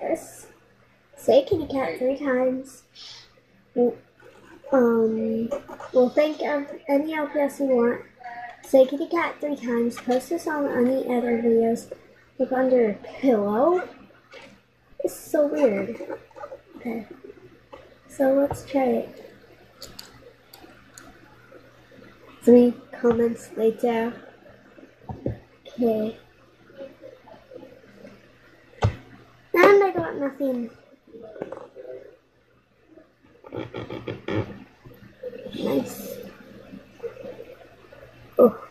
this. Say kitty cat 3 times. We'll think of any LPS you want. Say kitty cat 3 times. Post this on any other videos. Look under a pillow. It's so weird. Okay. So let's try it. 3 comments later. Okay. And I got nothing. Nice. Oh.